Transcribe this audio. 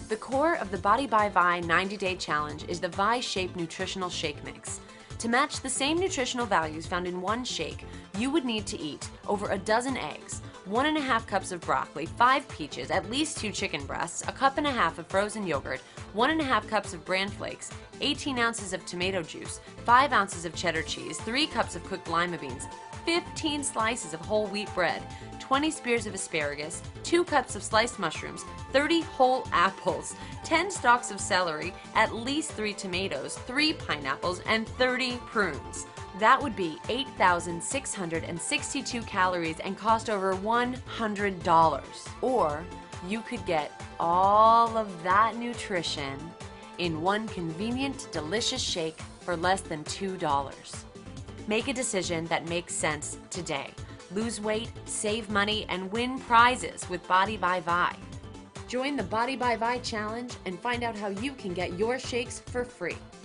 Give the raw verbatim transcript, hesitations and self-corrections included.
The core of the Body by Vi ninety day challenge is the Vi Shape Nutritional Shake Mix. To match the same nutritional values found in one shake, you would need to eat over a dozen eggs, one and a half cups of broccoli, five peaches, at least two chicken breasts, a cup and a half of frozen yogurt, one and a half cups of bran flakes, eighteen ounces of tomato juice, five ounces of cheddar cheese, three cups of cooked lima beans, fifteen slices of whole wheat bread, twenty spears of asparagus, two cups of sliced mushrooms, thirty whole apples, ten stalks of celery, at least three tomatoes, three pineapples, and thirty prunes. That would be eight thousand six hundred sixty-two calories and cost over one hundred dollars. Or you could get all of that nutrition in one convenient, delicious shake for less than two dollars. Make a decision that makes sense today. Lose weight, save money, and win prizes with Body by Vi. Join the Body by Vi challenge and find out how you can get your shakes for free.